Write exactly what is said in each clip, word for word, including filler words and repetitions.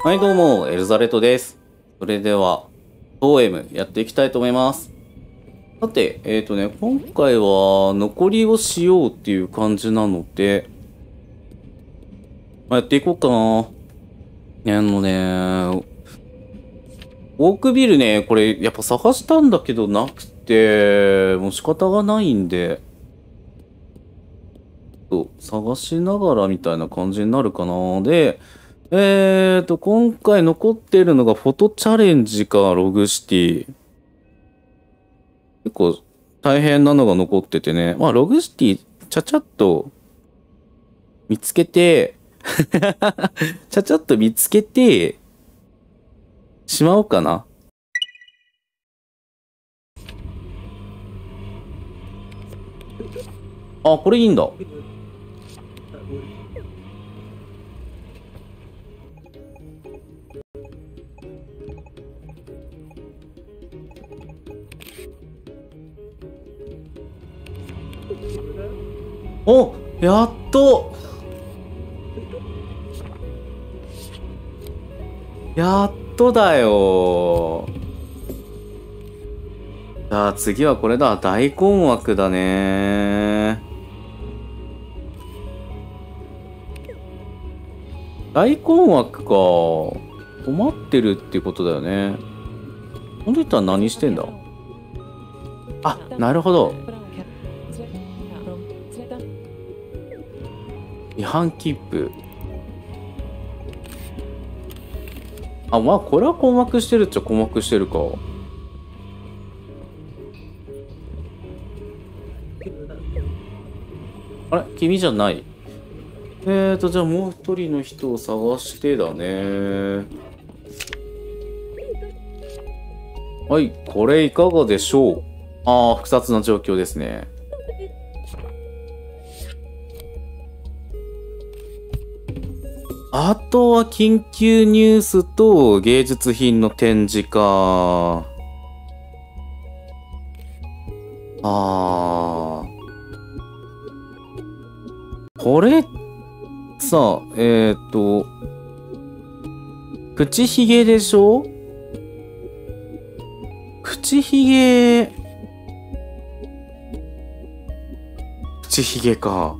はい、どうも、エルザレットです。それでは、トーエムやっていきたいと思います。さて、えっとね、今回は残りをしようっていう感じなので、まあ、やっていこうかな。あのね、オークビルね、これやっぱ探したんだけどなくて、もう仕方がないんで、そう探しながらみたいな感じになるかな。で、えーと、今回残っているのがフォトチャレンジかログシティ。結構大変なのが残っててね。まあ、ログシティ、ちゃちゃっと見つけてちゃちゃっと見つけて、しまおうかな。あ、これいいんだ。お、やっとやっとだよ。じゃあ次はこれだ。大根枠だね。大根枠か。困ってるってことだよね。この人は何してんだ？あ、なるほど。違反切符。あ、まあ、これは困惑してるっちゃ困惑してるか。あれ君じゃない。えーと、じゃあもう一人の人を探してだね。はい、これいかがでしょう？ああ、複雑な状況ですね。あとは緊急ニュースと芸術品の展示か。ああ。これ、さ、えっと、口ひげでしょ？口ひげ、口ひげか。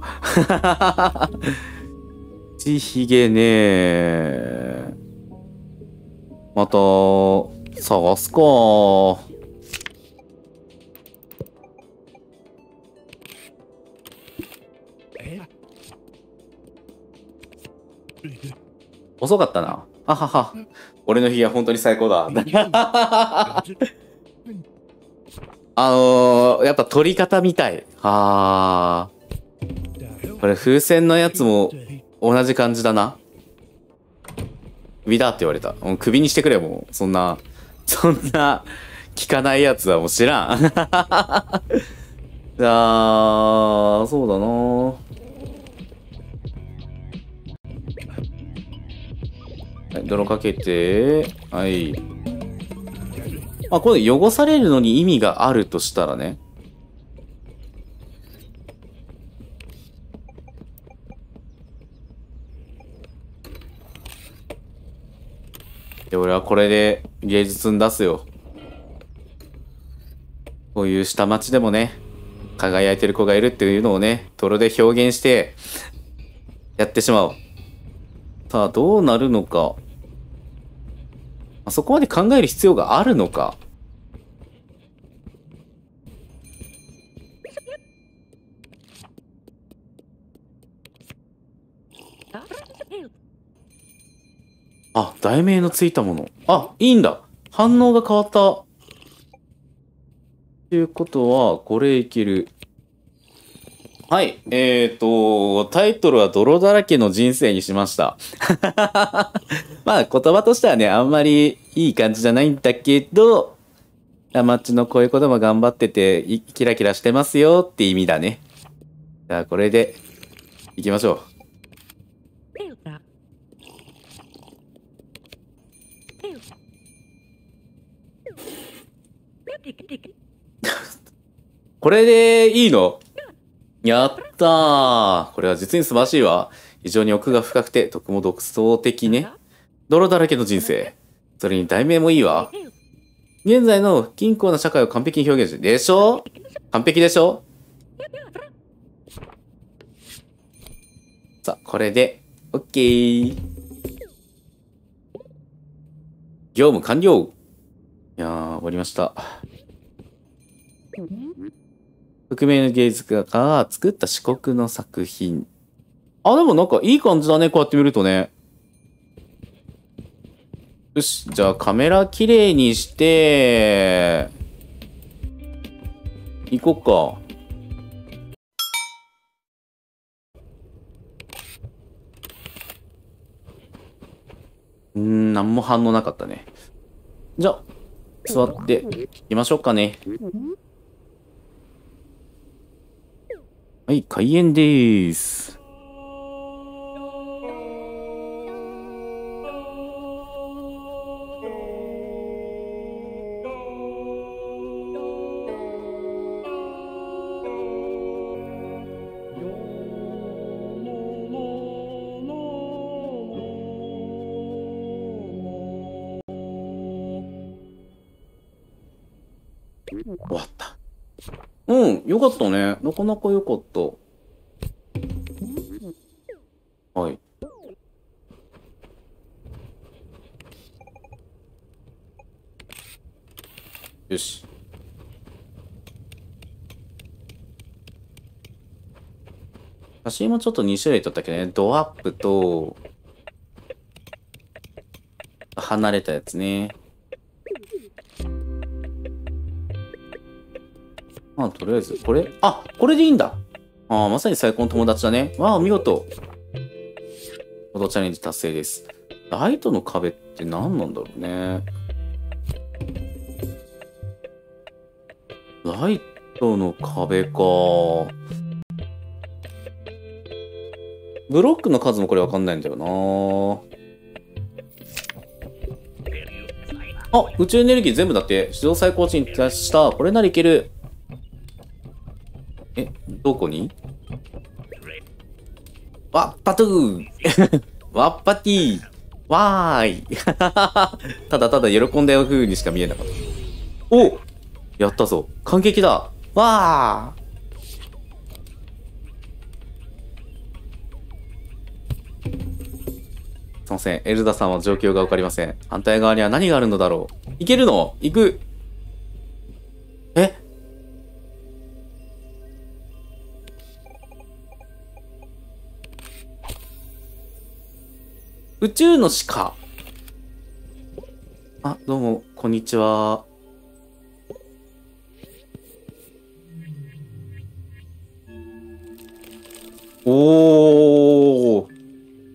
口ひげね。また、探すか。遅かったな。ははは。俺のひげは本当に最高だ。あのー、やっぱ撮り方みたい。あー。これ風船のやつも同じ感じだな。首だって言われた。もう首にしてくれ、もう。そんな、そんな、効かないやつはもう知らん。じゃあ、そうだな。はい、泥かけて、はい。まあ、これ汚されるのに意味があるとしたらね。で、俺はこれで芸術に出すよ。こういう下町でもね、輝いてる子がいるっていうのをね、泥で表現して、やってしまおう。さあ、どうなるのか。あそこまで考える必要があるのか。あ、題名のついたもの。あ、いいんだ。反応が変わった。っていうことは、これいける。はい。えーと、タイトルは泥だらけの人生にしました。まあ、言葉としてはね、あんまりいい感じじゃないんだけど、アマチのこういうことも頑張ってて、いキラキラしてますよって意味だね。じゃあ、これで、いきましょう。これでいいの？やったー。これは実に素晴らしいわ。非常に奥が深くて、とても独創的ね。 泥だらけの人生。それに題名もいいわ。現在の不均衡な社会を完璧に表現してる。でしょ？完璧でしょ？さあ、これで、OK。業務完了。いやー、終わりました。覆面の芸術家が作った四国の作品。あ、でもなんかいい感じだね、こうやって見るとね。よし、じゃあカメラきれいにして、行こっか。うーん、なんも反応なかったね。じゃあ、座って行きましょうかね。はい、開演でーす。終わった。うん、よかったね。なかなかよかった。はい。よし。写真もちょっとに種類撮ったけどね。ドアップと、離れたやつね。まあ、とりあえず、これあ、これでいいんだ。ああ、まさに最高の友達だね。わあ、見事。フォトチャレンジ達成です。ライトの壁って何なんだろうね。ライトの壁か。ブロックの数もこれわかんないんだよな。あ、宇宙エネルギー全部だって。史上最高値に達した。これならいける。え、どこに？わっぱとーわっぱティーわーいただただ喜んだよ風にしか見えなかった。お！やったぞ。感激だ。わー！すいません。エルダさんは状況がわかりません。反対側には何があるのだろう。行けるの？行く。え？宇宙の鹿。あ、どうも、こんにちは。おー。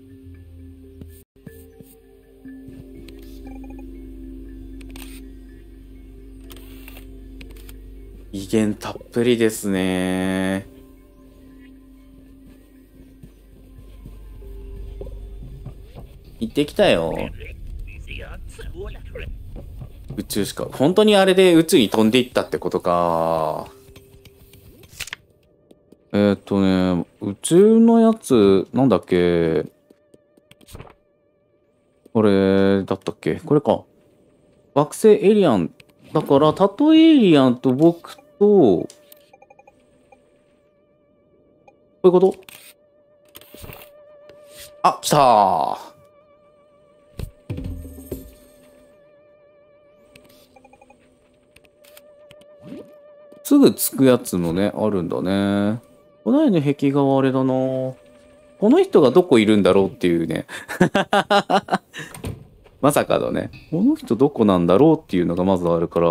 威厳たっぷりですね。行ってきたよ。宇宙しか。本当にあれで宇宙に飛んでいったってことか。えーっとね、宇宙のやつ、なんだっけ。これだったっけ？これか。惑星エイリアン。だから、たとえエイリアンと僕と、こういうこと？あ、来たー。すぐ着くやつもね、あるんだね。この辺の壁画はあれだな。この人がどこいるんだろうっていうね。まさかのね。この人どこなんだろうっていうのがまずあるから。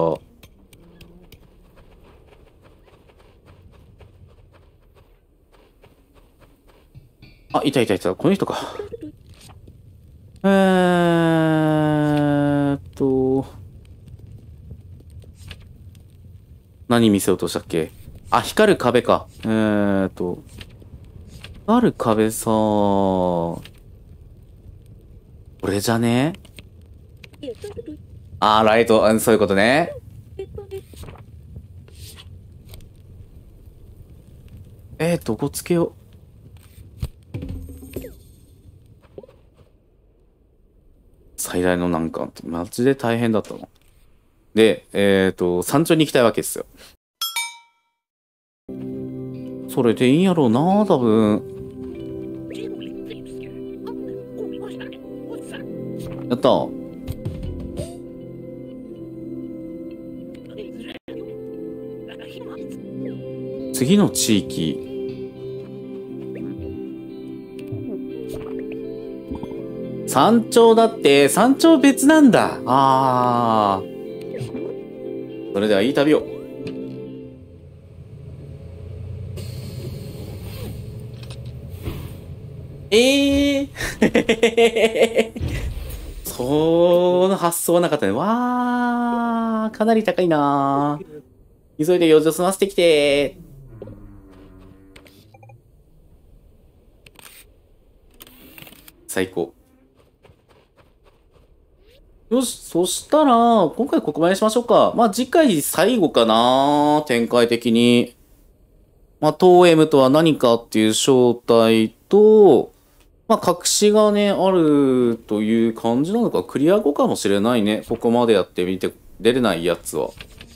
あ、いたいたいた。この人か。えーっと。何見せようとしたっけ？あ、光る壁か。えーっと。光る壁さ。これじゃね？あー、ライト。うん、そういうことね。えー、どこつけよう。 最大の難関って、マジで大変だったの。で、えっと、山頂に行きたいわけですよ。それでいいんやろうな、多分。やった。次の地域。山頂だって、山頂別なんだ。あー。それではいい旅を。ええー、その発想はなかったね。わー、かなり高いなー。急いで用事を済ませてきてー。最高。よし、そしたら、今回ここまでにしましょうか。まあ、次回最後かな、展開的に。まあ、トーエムとは何かっていう正体と、まあ、隠しがね、あるという感じなのか、クリア後かもしれないね。ここまでやってみて、出れないやつは。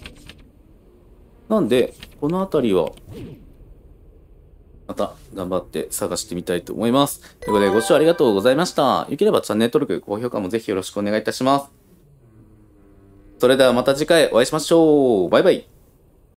なんで、この辺りは、また頑張って探してみたいと思います。ということで、ご視聴ありがとうございました。よければチャンネル登録、高評価もぜひよろしくお願いいたします。それではまた次回お会いしましょう。バイバイ。